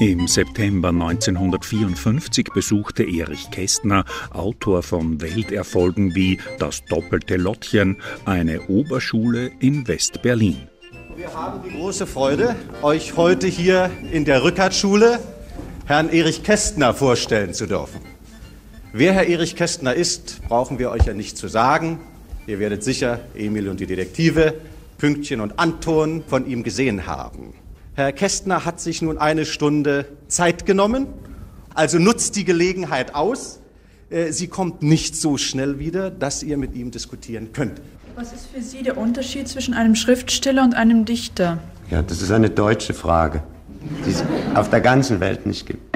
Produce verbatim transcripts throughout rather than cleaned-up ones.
Im September neunzehnhundertvierundfünfzig besuchte Erich Kästner, Autor von Welterfolgen wie Das doppelte Lottchen, eine Oberschule in West-Berlin. Wir haben die große Freude, euch heute hier in der Rückertschule Herrn Erich Kästner vorstellen zu dürfen. Wer Herr Erich Kästner ist, brauchen wir euch ja nicht zu sagen. Ihr werdet sicher Emil und die Detektive, Pünktchen und Anton von ihm gesehen haben. Herr Kästner hat sich nun eine Stunde Zeit genommen, also nutzt die Gelegenheit aus. Sie kommt nicht so schnell wieder, dass ihr mit ihm diskutieren könnt. Was ist für Sie der Unterschied zwischen einem Schriftsteller und einem Dichter? Ja, das ist eine deutsche Frage, die es auf der ganzen Welt nicht gibt.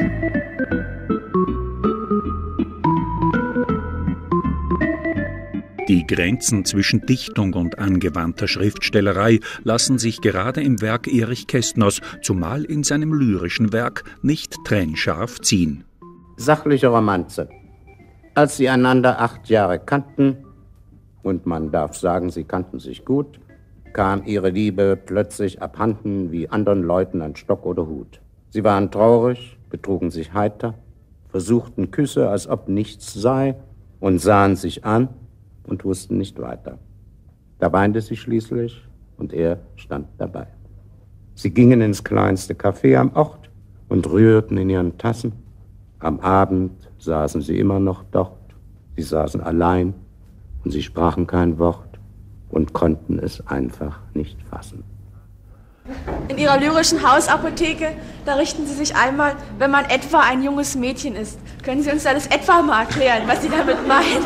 Die Grenzen zwischen Dichtung und angewandter Schriftstellerei lassen sich gerade im Werk Erich Kästners, zumal in seinem lyrischen Werk, nicht trennscharf ziehen. Sachliche Romanze. Als sie einander acht Jahre kannten, und man darf sagen, sie kannten sich gut, kam ihre Liebe plötzlich abhanden wie anderen Leuten an Stock oder Hut. Sie waren traurig, betrugen sich heiter, versuchten Küsse, als ob nichts sei, und sahen sich an und wussten nicht weiter. Da weinte sie schließlich und er stand dabei. Sie gingen ins kleinste Café am Ort und rührten in ihren Tassen. Am Abend saßen sie immer noch dort. Sie saßen allein und sie sprachen kein Wort und konnten es einfach nicht fassen. In ihrer lyrischen Hausapotheke, da richten Sie sich einmal, wenn man etwa ein junges Mädchen ist. Können Sie uns da das etwa mal erklären, was Sie damit meinen?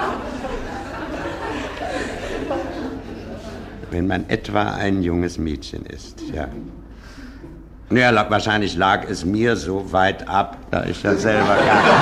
Wenn man etwa ein junges Mädchen ist, ja. Ja, wahrscheinlich lag es mir so weit ab, da ich ja selber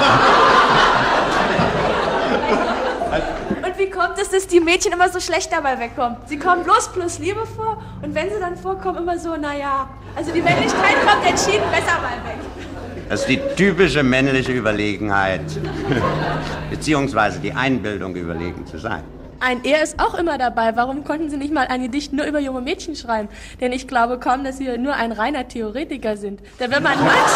Und wie kommt es, dass die Mädchen immer so schlecht dabei wegkommen? Sie kommen bloß plus Liebe vor und wenn sie dann vorkommen, immer so, naja, also die Männlichkeit kommt entschieden besser mal weg. Das ist die typische männliche Überlegenheit, beziehungsweise die Einbildung, überlegen zu sein. Ein Er ist auch immer dabei. Warum konnten Sie nicht mal ein Gedicht nur über junge Mädchen schreiben? Denn ich glaube kaum, dass Sie nur ein reiner Theoretiker sind. Denn wenn man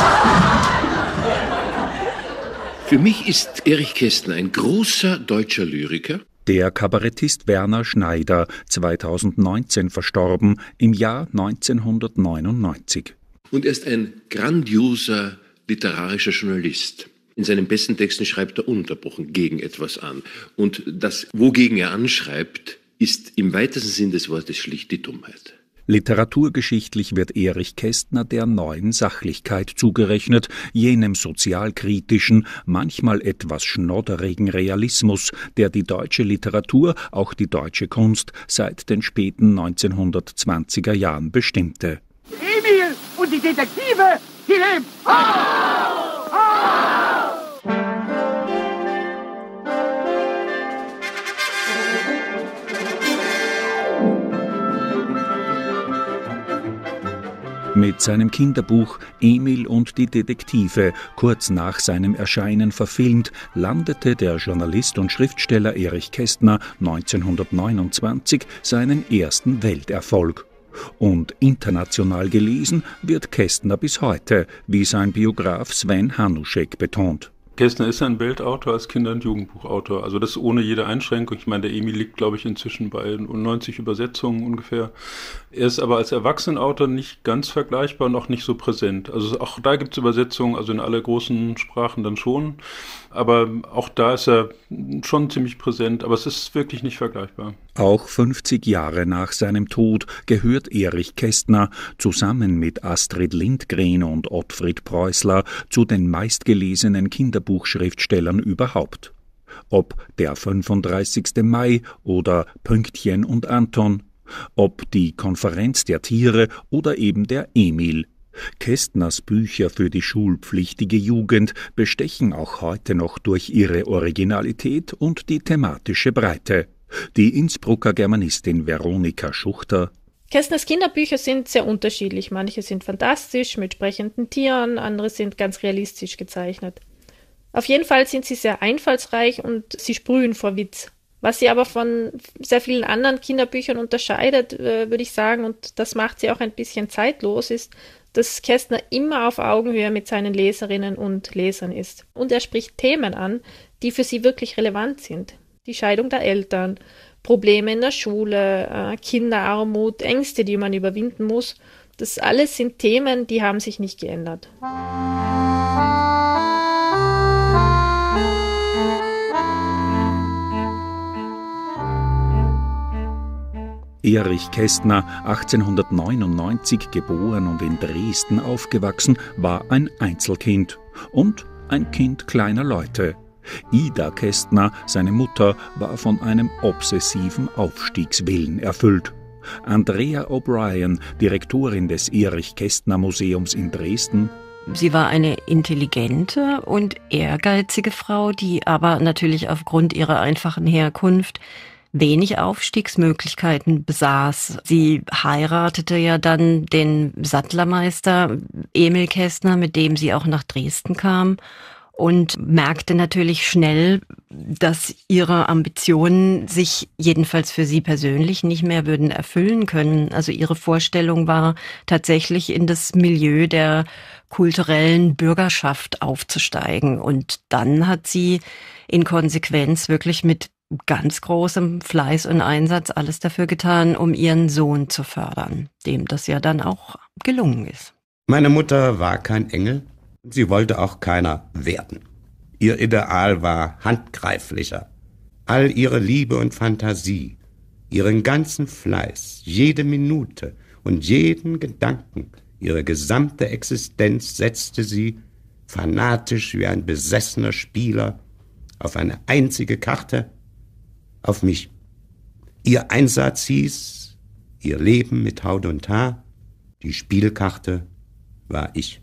Für mich ist Erich Kästner ein großer deutscher Lyriker. Der Kabarettist Werner Schneider, zweitausendneunzehn verstorben, im Jahr neunzehnhundertneunundneunzig. Und er ist ein grandioser literarischer Journalist. In seinen besten Texten schreibt er ununterbrochen gegen etwas an. Und das, wogegen er anschreibt, ist im weitesten Sinn des Wortes schlicht die Dummheit. Literaturgeschichtlich wird Erich Kästner der neuen Sachlichkeit zugerechnet, jenem sozialkritischen, manchmal etwas schnodderigen Realismus, der die deutsche Literatur, auch die deutsche Kunst, seit den späten neunzehnhundertzwanziger Jahren bestimmte. Emil und die Detektive, die leben! Oh! Oh! Mit seinem Kinderbuch Emil und die Detektive, kurz nach seinem Erscheinen verfilmt, landete der Journalist und Schriftsteller Erich Kästner neunzehnhundertneunundzwanzig seinen ersten Welterfolg. Und international gelesen wird Kästner bis heute, wie sein Biograf Sven Hanuschek betont. Kästner ist ein Weltautor als Kinder- und Jugendbuchautor, also das ohne jede Einschränkung. Ich meine, der Emil liegt, glaube ich, inzwischen bei neunzig Übersetzungen ungefähr. Er ist aber als Erwachsenenautor nicht ganz vergleichbar und auch nicht so präsent. Also auch da gibt es Übersetzungen, also in alle großen Sprachen dann schon, aber auch da ist er schon ziemlich präsent, aber es ist wirklich nicht vergleichbar. Auch fünfzig Jahre nach seinem Tod gehört Erich Kästner zusammen mit Astrid Lindgren und Ottfried Preußler zu den meistgelesenen Kinderbuchschriftstellern überhaupt. Ob der fünfunddreißigste Mai oder Pünktchen und Anton, ob die Konferenz der Tiere oder eben der Emil. Kästners Bücher für die schulpflichtige Jugend bestechen auch heute noch durch ihre Originalität und die thematische Breite. Die Innsbrucker Germanistin Veronika Schuchter: Kästners Kinderbücher sind sehr unterschiedlich. Manche sind fantastisch mit sprechenden Tieren, andere sind ganz realistisch gezeichnet. Auf jeden Fall sind sie sehr einfallsreich und sie sprühen vor Witz. Was sie aber von sehr vielen anderen Kinderbüchern unterscheidet, äh, würde ich sagen, und das macht sie auch ein bisschen zeitlos, ist, dass Kästner immer auf Augenhöhe mit seinen Leserinnen und Lesern ist. Und er spricht Themen an, die für sie wirklich relevant sind. Die Scheidung der Eltern, Probleme in der Schule, Kinderarmut, Ängste, die man überwinden muss. Das alles sind Themen, die haben sich nicht geändert. Erich Kästner, achtzehnhundertneunundneunzig geboren und in Dresden aufgewachsen, war ein Einzelkind und ein Kind kleiner Leute. Ida Kästner, seine Mutter, war von einem obsessiven Aufstiegswillen erfüllt. Andrea O'Brien, Direktorin des Erich Kästner Museums in Dresden. Sie war eine intelligente und ehrgeizige Frau, die aber natürlich aufgrund ihrer einfachen Herkunft wenig Aufstiegsmöglichkeiten besaß. Sie heiratete ja dann den Sattlermeister Emil Kästner, mit dem sie auch nach Dresden kam, und merkte natürlich schnell, dass ihre Ambitionen sich jedenfalls für sie persönlich nicht mehr würden erfüllen können. Also ihre Vorstellung war tatsächlich in das Milieu der kulturellen Bürgerschaft aufzusteigen. Und dann hat sie in Konsequenz wirklich mit ganz großem Fleiß und Einsatz alles dafür getan, um ihren Sohn zu fördern, dem das ja dann auch gelungen ist. Meine Mutter war kein Engel, sie wollte auch keiner werden. Ihr Ideal war handgreiflicher. All ihre Liebe und Fantasie, ihren ganzen Fleiß, jede Minute und jeden Gedanken, ihre gesamte Existenz setzte sie, fanatisch wie ein besessener Spieler, auf eine einzige Karte, auf mich. Ihr Einsatz hieß, ihr Leben mit Haut und Haar, die Spielkarte war ich.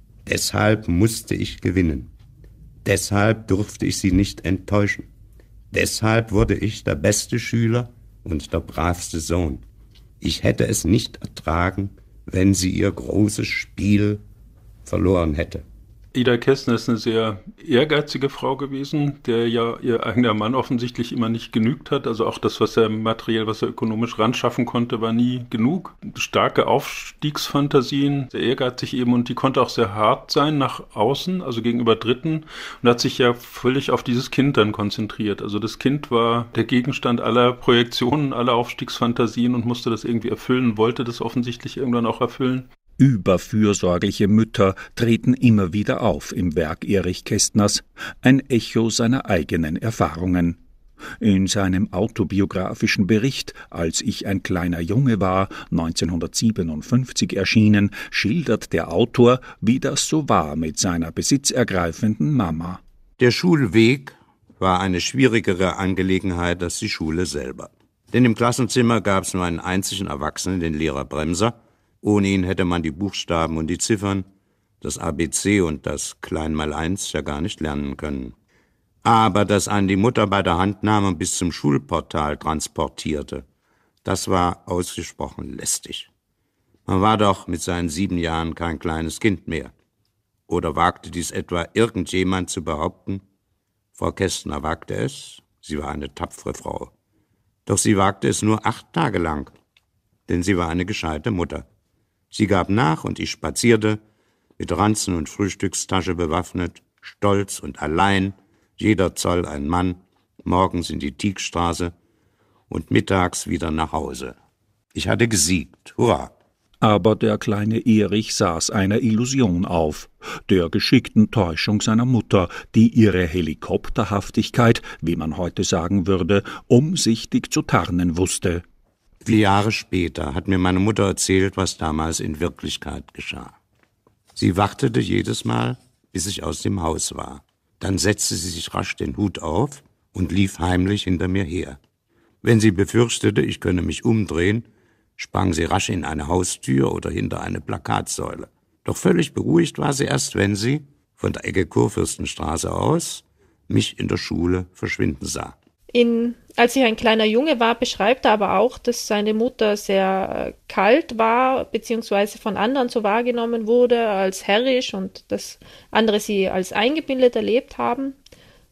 Deshalb musste ich gewinnen. Deshalb durfte ich sie nicht enttäuschen. Deshalb wurde ich der beste Schüler und der bravste Sohn. Ich hätte es nicht ertragen, wenn sie ihr großes Spiel verloren hätte. Ida Kästner ist eine sehr ehrgeizige Frau gewesen, der ja ihr eigener Mann offensichtlich immer nicht genügt hat. Also auch das, was er materiell, was er ökonomisch ranschaffen konnte, war nie genug. Starke Aufstiegsfantasien, sehr ehrgeizig eben, und die konnte auch sehr hart sein nach außen, also gegenüber Dritten, und hat sich ja völlig auf dieses Kind dann konzentriert. Also das Kind war der Gegenstand aller Projektionen, aller Aufstiegsfantasien und musste das irgendwie erfüllen, wollte das offensichtlich irgendwann auch erfüllen. Überfürsorgliche Mütter treten immer wieder auf im Werk Erich Kästners, ein Echo seiner eigenen Erfahrungen. In seinem autobiografischen Bericht »Als ich ein kleiner Junge war«, neunzehnhundertsiebenundfünfzig erschienen, schildert der Autor, wie das so war mit seiner besitzergreifenden Mama. Der Schulweg war eine schwierigere Angelegenheit als die Schule selber. Denn im Klassenzimmer gab es nur einen einzigen Erwachsenen, den Lehrer Bremser. Ohne ihn hätte man die Buchstaben und die Ziffern, das A B C und das Kleinmaleins ja gar nicht lernen können. Aber dass einen die Mutter bei der Hand nahm und bis zum Schulportal transportierte, das war ausgesprochen lästig. Man war doch mit seinen sieben Jahren kein kleines Kind mehr. Oder wagte dies etwa irgendjemand zu behaupten? Frau Kästner wagte es, sie war eine tapfere Frau. Doch sie wagte es nur acht Tage lang, denn sie war eine gescheite Mutter. Sie gab nach und ich spazierte, mit Ranzen und Frühstückstasche bewaffnet, stolz und allein, jeder Zoll ein Mann, morgens in die Tieckstraße und mittags wieder nach Hause. Ich hatte gesiegt, hurra! Aber der kleine Erich saß einer Illusion auf, der geschickten Täuschung seiner Mutter, die ihre Helikopterhaftigkeit, wie man heute sagen würde, umsichtig zu tarnen wusste. Vier Jahre später hat mir meine Mutter erzählt, was damals in Wirklichkeit geschah. Sie wartete jedes Mal, bis ich aus dem Haus war. Dann setzte sie sich rasch den Hut auf und lief heimlich hinter mir her. Wenn sie befürchtete, ich könne mich umdrehen, sprang sie rasch in eine Haustür oder hinter eine Plakatsäule. Doch völlig beruhigt war sie erst, wenn sie, von der Ecke Kurfürstenstraße aus, mich in der Schule verschwinden sah. In Als ich ein kleiner Junge war, beschreibt er aber auch, dass seine Mutter sehr kalt war, beziehungsweise von anderen so wahrgenommen wurde als herrisch und dass andere sie als eingebildet erlebt haben.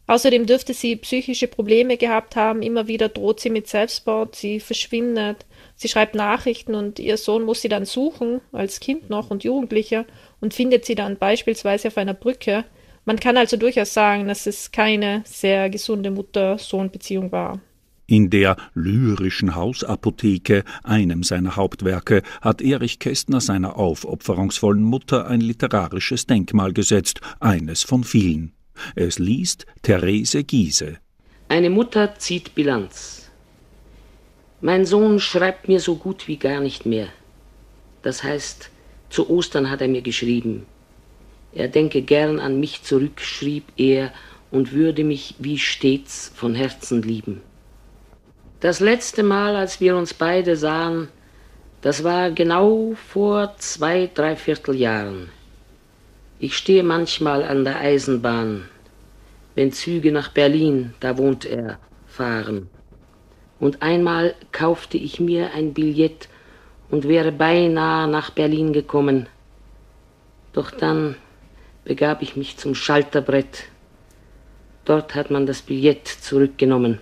Außerdem dürfte sie psychische Probleme gehabt haben. Immer wieder droht sie mit Selbstmord, sie verschwindet, sie schreibt Nachrichten und ihr Sohn muss sie dann suchen, als Kind noch und Jugendlicher, und findet sie dann beispielsweise auf einer Brücke. Man kann also durchaus sagen, dass es keine sehr gesunde Mutter-Sohn-Beziehung war. In der lyrischen Hausapotheke, einem seiner Hauptwerke, hat Erich Kästner seiner aufopferungsvollen Mutter ein literarisches Denkmal gesetzt, eines von vielen. Es liest Therese Giehse. Eine Mutter zieht Bilanz. Mein Sohn schreibt mir so gut wie gar nicht mehr. Das heißt, zu Ostern hat er mir geschrieben. Er denke gern an mich zurück, schrieb er, und würde mich wie stets von Herzen lieben. Das letzte Mal, als wir uns beide sahen, das war genau vor zwei, dreiviertel Jahren. Ich stehe manchmal an der Eisenbahn, wenn Züge nach Berlin, da wohnt er, fahren. Und einmal kaufte ich mir ein Billett und wäre beinahe nach Berlin gekommen. Doch dann begab ich mich zum Schalterbrett. Dort hat man das Billett zurückgenommen.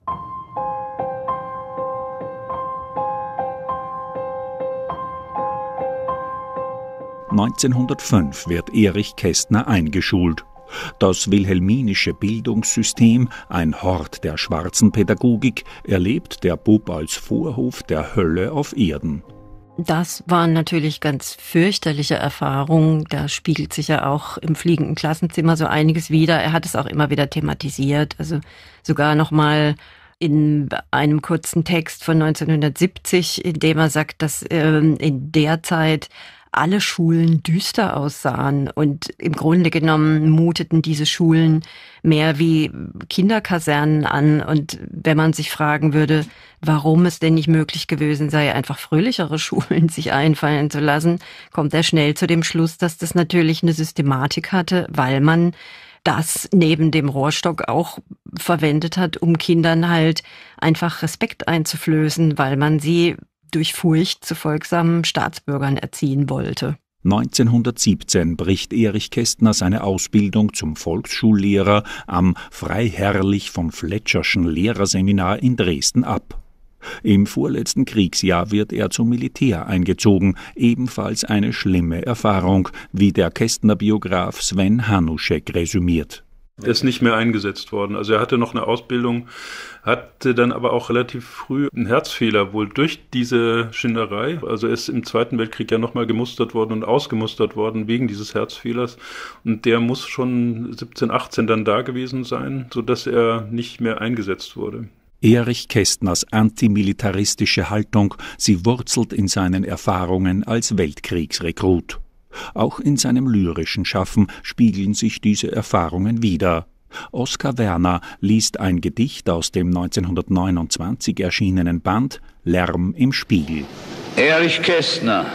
neunzehnhundertfünf wird Erich Kästner eingeschult. Das wilhelminische Bildungssystem, ein Hort der schwarzen Pädagogik, erlebt der Bub als Vorhof der Hölle auf Erden. Das waren natürlich ganz fürchterliche Erfahrungen. Da spiegelt sich ja auch im fliegenden Klassenzimmer so einiges wider. Er hat es auch immer wieder thematisiert. Also sogar noch mal in einem kurzen Text von neunzehnhundertsiebzig, in dem er sagt, dass ähm, in der Zeit alle Schulen düster aussahen und im Grunde genommen muteten diese Schulen mehr wie Kinderkasernen an. Und wenn man sich fragen würde, warum es denn nicht möglich gewesen sei, einfach fröhlichere Schulen sich einfallen zu lassen, kommt er schnell zu dem Schluss, dass das natürlich eine Systematik hatte, weil man das neben dem Rohrstock auch verwendet hat, um Kindern halt einfach Respekt einzuflößen, weil man sie durch Furcht zu folgsamen Staatsbürgern erziehen wollte. neunzehnhundertsiebzehn bricht Erich Kästner seine Ausbildung zum Volksschullehrer am Freiherrlich von Fletscherschen Lehrerseminar in Dresden ab. Im vorletzten Kriegsjahr wird er zum Militär eingezogen, ebenfalls eine schlimme Erfahrung, wie der Kästner-Biograf Sven Hanuschek resümiert. Er ist nicht mehr eingesetzt worden. Also er hatte noch eine Ausbildung, hatte dann aber auch relativ früh einen Herzfehler, wohl durch diese Schinderei. Also er ist im Zweiten Weltkrieg ja nochmal gemustert worden und ausgemustert worden wegen dieses Herzfehlers. Und der muss schon siebzehn, achtzehn dann da gewesen sein, sodass er nicht mehr eingesetzt wurde. Erich Kästners antimilitaristische Haltung, sie wurzelt in seinen Erfahrungen als Weltkriegsrekrut. Auch in seinem lyrischen Schaffen spiegeln sich diese Erfahrungen wider. Oskar Werner liest ein Gedicht aus dem neunzehnhundertneunundzwanzig erschienenen Band Lärm im Spiegel. Erich Kästner,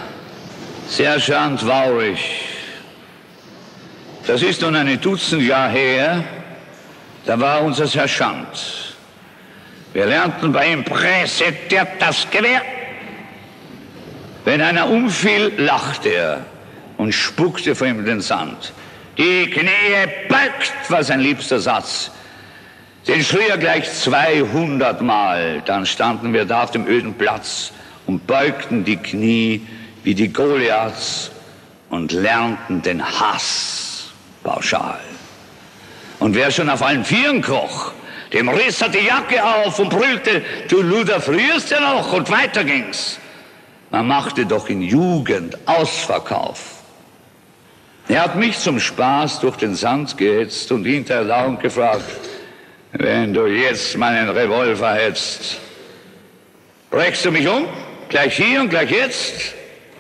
Sergeant Waurig. Das ist nun eine Dutzend Jahre her, da war unser Sergeant. Wir lernten bei ihm präsentiert das Gewehr. Wenn einer umfiel, lachte er und spuckte vor ihm den Sand. Die Knie beugt, war sein liebster Satz. Den schrie er gleich zweihundert Mal. Dann standen wir da auf dem öden Platz und beugten die Knie wie die Goliaths und lernten den Hass pauschal. Und wer schon auf allen Vieren kroch, dem riss er die Jacke auf und brüllte, du Luder, frierst ja noch, und weiter ging's. Man machte doch in Jugend Ausverkauf. Er hat mich zum Spaß durch den Sand gehetzt und hinterher laut gefragt, wenn du jetzt meinen Revolver hättest, brächst du mich um? Gleich hier und gleich jetzt?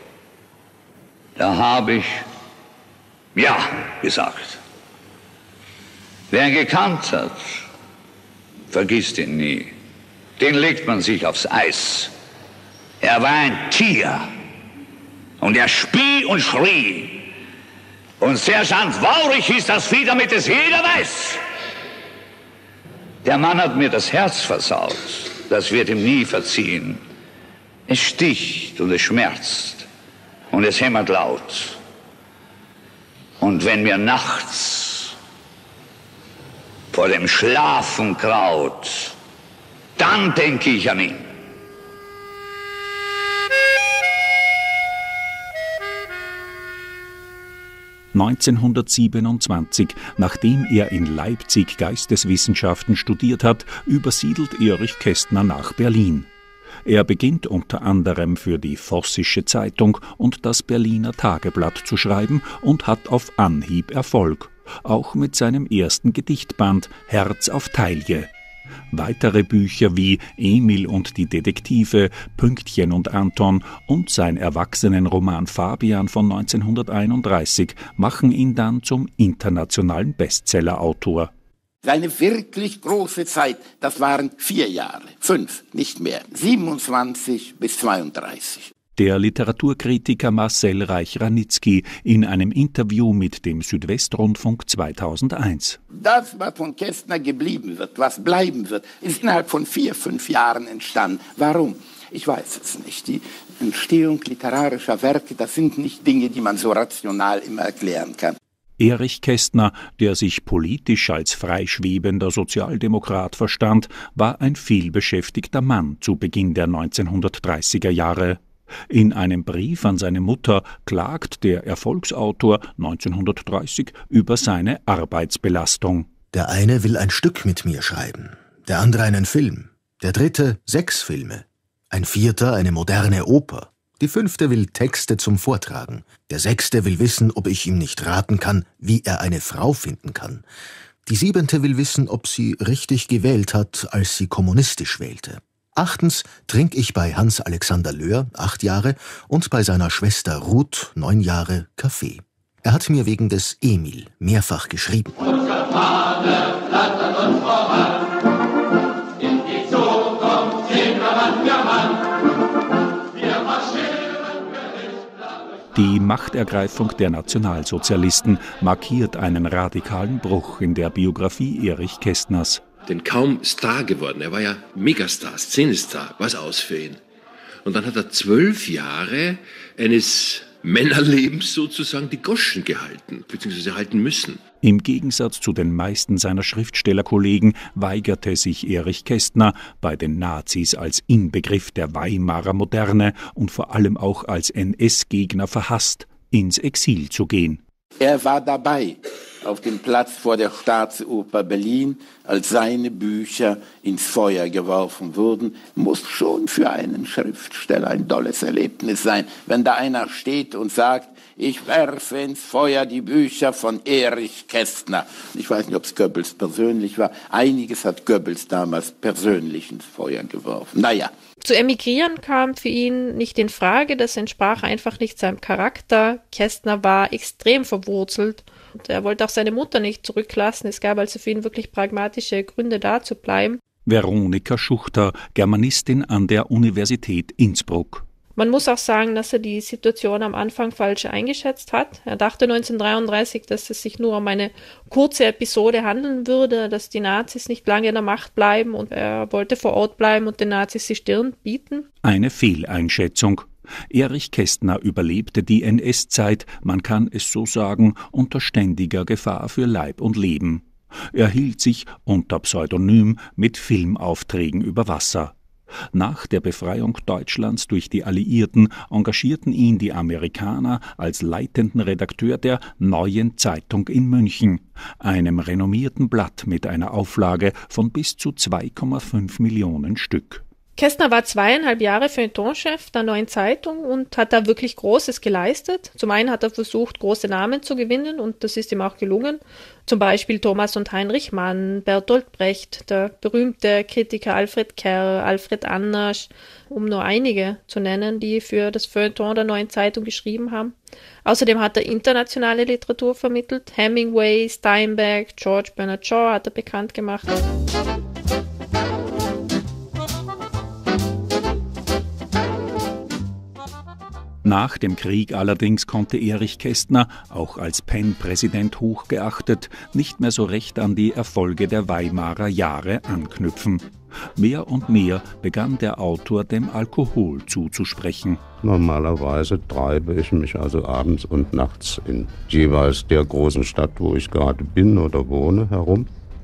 Da habe ich ja gesagt. Wer ihn gekannt hat, vergisst ihn nie. Den legt man sich aufs Eis. Er war ein Tier und er spie und schrie. Und Sergeant Waurig hieß das Vieh, damit es jeder weiß. Der Mann hat mir das Herz versaut. Das wird ihm nie verziehen. Es sticht und es schmerzt und es hämmert laut. Und wenn mir nachts vor dem Schlafenkraut, dann denke ich an ihn. neunzehnhundertsiebenundzwanzig, nachdem er in Leipzig Geisteswissenschaften studiert hat, übersiedelt Erich Kästner nach Berlin. Er beginnt unter anderem für die Vossische Zeitung und das Berliner Tageblatt zu schreiben und hat auf Anhieb Erfolg, auch mit seinem ersten Gedichtband Herz auf Taille. Weitere Bücher wie Emil und die Detektive, Pünktchen und Anton und sein Erwachsenenroman Fabian von neunzehnhunderteinunddreißig machen ihn dann zum internationalen Bestsellerautor. Seine wirklich große Zeit, das waren vier Jahre, fünf, nicht mehr, siebenundzwanzig bis zweiunddreißig. Der Literaturkritiker Marcel Reich-Ranitzky in einem Interview mit dem Südwestrundfunk zweitausendeins. Das, was von Kästner geblieben wird, was bleiben wird, ist innerhalb von vier, fünf Jahren entstanden. Warum? Ich weiß es nicht. Die Entstehung literarischer Werke, das sind nicht Dinge, die man so rational immer erklären kann. Erich Kästner, der sich politisch als freischwebender Sozialdemokrat verstand, war ein vielbeschäftigter Mann zu Beginn der neunzehnhundertdreißiger Jahre. In einem Brief an seine Mutter klagt der Erfolgsautor neunzehnhundertdreißig über seine Arbeitsbelastung. Der eine will ein Stück mit mir schreiben, der andere einen Film, der dritte sechs Filme, ein vierter eine moderne Oper, die fünfte will Texte zum Vortragen, der sechste will wissen, ob ich ihm nicht raten kann, wie er eine Frau finden kann. Die siebente will wissen, ob sie richtig gewählt hat, als sie kommunistisch wählte. Achtens trinke ich bei Hans Alexander Löhr, acht Jahre, und bei seiner Schwester Ruth, neun Jahre, Kaffee. Er hat mir wegen des Emil mehrfach geschrieben. Unsere Fahne flattert uns voran. In die Zukunft gehen wir Mann für Mann. Wir marschieren für Die Machtergreifung der Nationalsozialisten markiert einen radikalen Bruch in der Biografie Erich Kästners. Denn kaum Star geworden, er war ja Megastar, Szenestar, was aus für ihn. Und dann hat er zwölf Jahre eines Männerlebens sozusagen die Goschen gehalten, beziehungsweise halten müssen. Im Gegensatz zu den meisten seiner Schriftstellerkollegen weigerte sich Erich Kästner, bei den Nazis als Inbegriff der Weimarer Moderne und vor allem auch als N S-Gegner verhasst, ins Exil zu gehen. Er war dabei auf dem Platz vor der Staatsoper Berlin, als seine Bücher ins Feuer geworfen wurden. Muss schon für einen Schriftsteller ein dolles Erlebnis sein, wenn da einer steht und sagt, ich werfe ins Feuer die Bücher von Erich Kästner. Ich weiß nicht, ob es Goebbels persönlich war. Einiges hat Goebbels damals persönlich ins Feuer geworfen. Naja. Zu emigrieren kam für ihn nicht in Frage, das entsprach einfach nicht seinem Charakter. Kästner war extrem verwurzelt und er wollte auch seine Mutter nicht zurücklassen. Es gab also für ihn wirklich pragmatische Gründe, da zu bleiben. Veronika Schuchter, Germanistin an der Universität Innsbruck. Man muss auch sagen, dass er die Situation am Anfang falsch eingeschätzt hat. Er dachte neunzehnhundertdreiunddreißig, dass es sich nur um eine kurze Episode handeln würde, dass die Nazis nicht lange in der Macht bleiben und er wollte vor Ort bleiben und den Nazis die Stirn bieten. Eine Fehleinschätzung. Erich Kästner überlebte die N S-Zeit, man kann es so sagen, unter ständiger Gefahr für Leib und Leben. Er hielt sich unter Pseudonym mit Filmaufträgen über Wasser. Nach der Befreiung Deutschlands durch die Alliierten engagierten ihn die Amerikaner als leitenden Redakteur der Neuen Zeitung in München, einem renommierten Blatt mit einer Auflage von bis zu zwei Komma fünf Millionen Stück. Kästner war zweieinhalb Jahre Feuilletonchef der Neuen Zeitung und hat da wirklich Großes geleistet. Zum einen hat er versucht, große Namen zu gewinnen und das ist ihm auch gelungen. Zum Beispiel Thomas und Heinrich Mann, Bertolt Brecht, der berühmte Kritiker Alfred Kerr, Alfred Annasch, um nur einige zu nennen, die für das Feuilleton der Neuen Zeitung geschrieben haben. Außerdem hat er internationale Literatur vermittelt. Hemingway, Steinbeck, George Bernard Shaw hat er bekannt gemacht. Nach dem Krieg allerdings konnte Erich Kästner, auch als Penn-Präsident hochgeachtet, nicht mehr so recht an die Erfolge der Weimarer Jahre anknüpfen. Mehr und mehr begann der Autor dem Alkohol zuzusprechen. Normalerweise treibe ich mich also abends und nachts in jeweils der großen Stadt, wo ich gerade bin oder wohne, herum.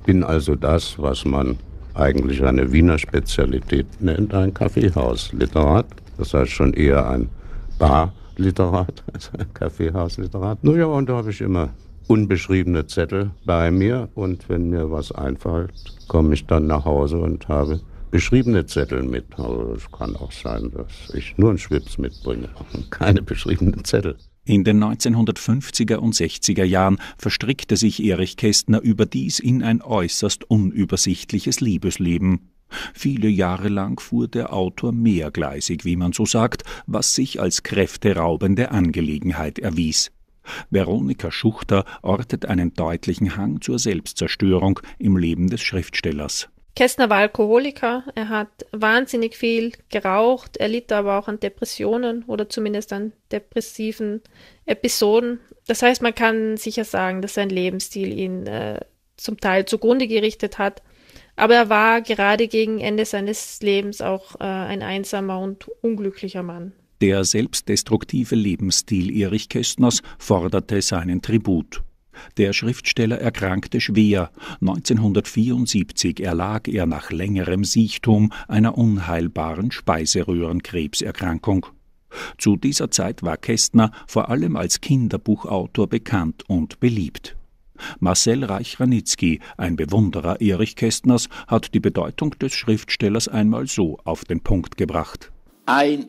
bin also das, was man eigentlich eine Wiener Spezialität nennt, ein Kaffeehausliterat. Das heißt schon eher ein Barliterat als ein Kaffeehausliterat. Naja, und da habe ich immer unbeschriebene Zettel bei mir. Und wenn mir was einfällt, komme ich dann nach Hause und habe beschriebene Zettel mit. Aber es kann auch sein, dass ich nur einen Schwips mitbringe und keine beschriebenen Zettel. In den neunzehnhundertfünfziger und sechziger Jahren verstrickte sich Erich Kästner überdies in ein äußerst unübersichtliches Liebesleben. Viele Jahre lang fuhr der Autor mehrgleisig, wie man so sagt, was sich als kräfteraubende Angelegenheit erwies. Veronika Schuchter ortet einen deutlichen Hang zur Selbstzerstörung im Leben des Schriftstellers. Kästner war Alkoholiker, er hat wahnsinnig viel geraucht, er litt aber auch an Depressionen oder zumindest an depressiven Episoden. Das heißt, man kann sicher sagen, dass sein Lebensstil ihn äh, zum Teil zugrunde gerichtet hat. Aber er war gerade gegen Ende seines Lebens auch äh, ein einsamer und unglücklicher Mann. Der selbstdestruktive Lebensstil Erich Kästners forderte seinen Tribut. Der Schriftsteller erkrankte schwer. neunzehnhundertvierundsiebzig erlag er nach längerem Siechtum einer unheilbaren Speiseröhrenkrebserkrankung. Zu dieser Zeit war Kästner vor allem als Kinderbuchautor bekannt und beliebt. Marcel Reich-Ranitzky, ein Bewunderer Erich Kästners, hat die Bedeutung des Schriftstellers einmal so auf den Punkt gebracht. Ein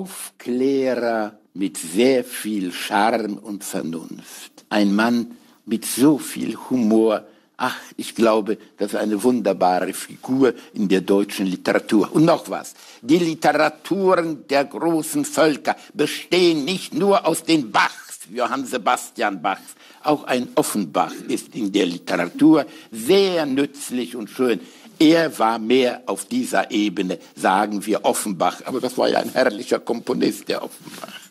Aufklärer mit sehr viel Charme und Vernunft. Ein Mann mit so viel Humor. Ach, ich glaube, das ist eine wunderbare Figur in der deutschen Literatur. Und noch was. Die Literaturen der großen Völker bestehen nicht nur aus den Bachs, Johann Sebastian Bachs. Auch ein Offenbach ist in der Literatur sehr nützlich und schön. Er war mehr auf dieser Ebene, sagen wir Offenbach. Aber das war ja ein herrlicher Komponist, der Offenbach.